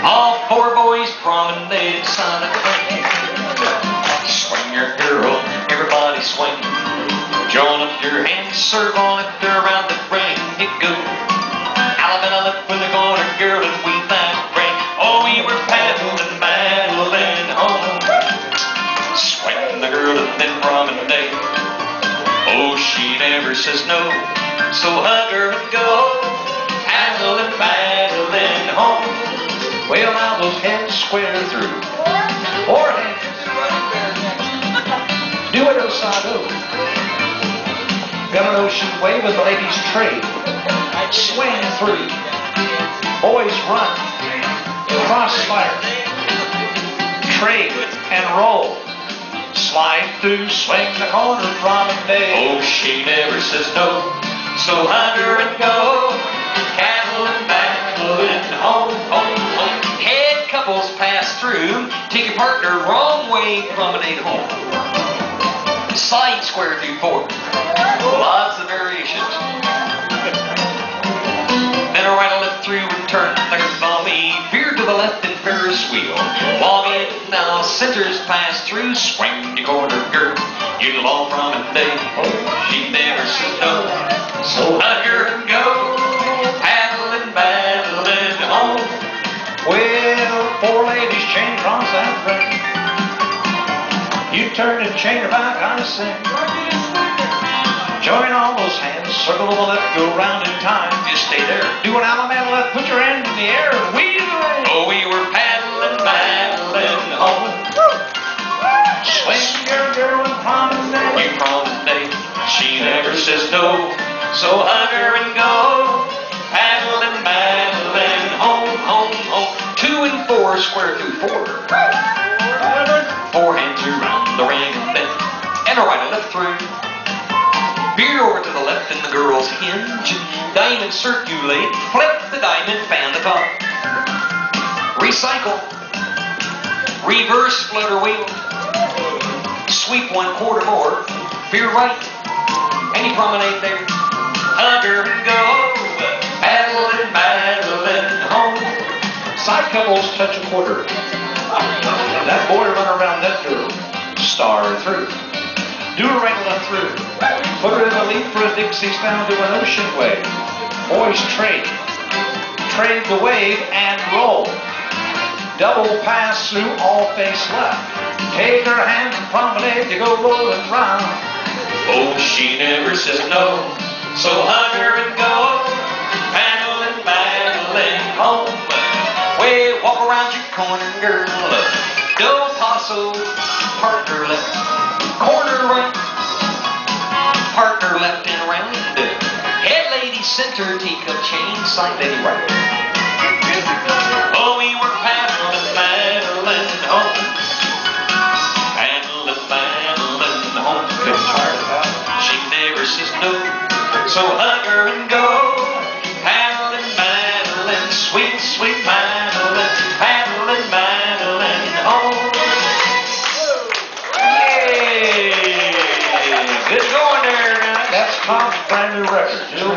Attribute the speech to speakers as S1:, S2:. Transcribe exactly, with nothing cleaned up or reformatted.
S1: All four boys promenade silent train. Swing your girl, everybody swing. Join up your hands, circle it around the ring. You go. Alabama left with the corner girl and we that ring. Oh, we were paddling, paddling home. Swing the girl and then promenade. Oh, she never says no, so hug her and go. Paddling, paddling home. Well, now those heads square through. Four hands. Do it O-side-O. Got an ocean wave with the ladies trade. Swing through. Boys run. Crossfire. Trade and roll. Slide through, swing the corner, promenade. Oh, she never says no, so hug her and go. Paddling, paddling home, home, home. Head couples pass through. Take your partner wrong way, promenade home. Side square through four. Lots of variations. Then a right, a left through and turn. There's mommy. Veer to the left and Ferris wheel. Walk in now, centers pass through. Swing your corner, girl. You long promenade. Oh, she never says no, so hug her and go. Paddling, paddling home. Well, four ladies chain across that ring. You turn and chain her back, I sing. Join all those hands, circle to the left, go round in time. Just stay there. Do an Alabama left, put your hand in the air and wheel the ring. Oh, we were paddling, paddling home. Swing your girl and promenade. We promenade. She never says no, so hug her and go. Paddling, paddling home, home, home. Two and four, square through four. Four hands around the ring and then, and a right and left through. Veer over to the left and the girls hinge. Diamond circulate. Flip the diamond, fan the top. Recycle. Reverse flutter wheel. Sweep one quarter more. Veer right. Any promenade there. Hug her and go. Paddling, paddling home. Side couples touch a quarter. That boy run around that girl. Star through. Do a right left through. Put her in the lead for a Dixie style. Do an ocean wave. Boys trade. Trade the wave and roll. Double pass through, all face left. Take her hand and promenade to go rolling round. Oh, she never says no, so hug her and go. Paddling, paddling home. Way, walk around your corner, girl. Do paso, partner left. Corner right, partner left and around. Head lady center, teacup chain, side lady right. Oh, we were paddling, paddling home. Paddling, paddling home. She never says no, so hug her and go. Paddling, paddling, sweet, sweet paddling, paddling, paddling home. Good going there, guys. That's Tom's brand new record.